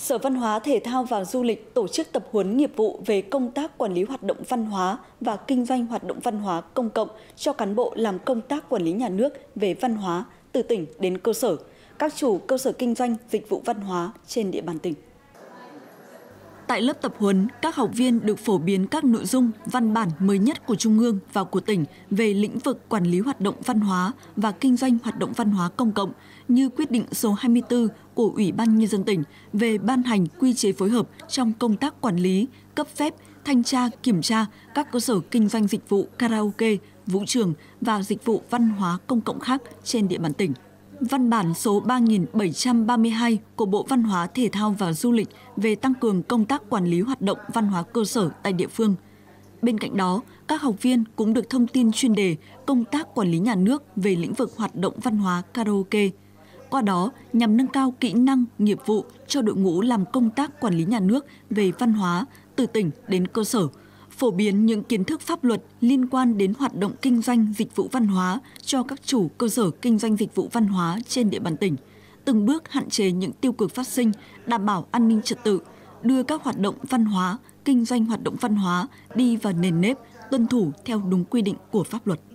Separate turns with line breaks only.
Sở Văn hóa, Thể thao và Du lịch tổ chức tập huấn nghiệp vụ về công tác quản lý hoạt động văn hóa và kinh doanh hoạt động văn hóa công cộng cho cán bộ làm công tác quản lý nhà nước về văn hóa từ tỉnh đến cơ sở, các chủ cơ sở kinh doanh dịch vụ văn hóa trên địa bàn tỉnh. Tại lớp tập huấn, các học viên được phổ biến các nội dung văn bản mới nhất của Trung ương và của tỉnh về lĩnh vực quản lý hoạt động văn hóa và kinh doanh hoạt động văn hóa công cộng như quyết định số 24 của Ủy ban Nhân dân tỉnh về ban hành quy chế phối hợp trong công tác quản lý, cấp phép, thanh tra, kiểm tra các cơ sở kinh doanh dịch vụ karaoke, vũ trường và dịch vụ văn hóa công cộng khác trên địa bàn tỉnh. Văn bản số 3732 của Bộ Văn hóa, Thể thao và Du lịch về tăng cường công tác quản lý hoạt động văn hóa cơ sở tại địa phương. Bên cạnh đó, các học viên cũng được thông tin chuyên đề công tác quản lý nhà nước về lĩnh vực hoạt động văn hóa karaoke. Qua đó, nhằm nâng cao kỹ năng, nghiệp vụ cho đội ngũ làm công tác quản lý nhà nước về văn hóa từ tỉnh đến cơ sở, phổ biến những kiến thức pháp luật liên quan đến hoạt động kinh doanh dịch vụ văn hóa cho các chủ cơ sở kinh doanh dịch vụ văn hóa trên địa bàn tỉnh, từng bước hạn chế những tiêu cực phát sinh, đảm bảo an ninh trật tự, đưa các hoạt động văn hóa, kinh doanh hoạt động văn hóa đi vào nền nếp, tuân thủ theo đúng quy định của pháp luật.